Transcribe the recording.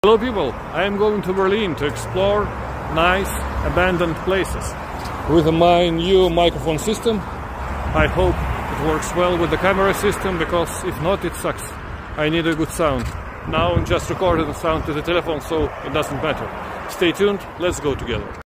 Hello people, I am going to Berlin to explore nice abandoned places. With my new microphone system, I hope it works well with the camera system, because if not, it sucks. I need a good sound. Now I'm just recording the sound to the telephone, so it doesn't matter. Stay tuned, let's go together.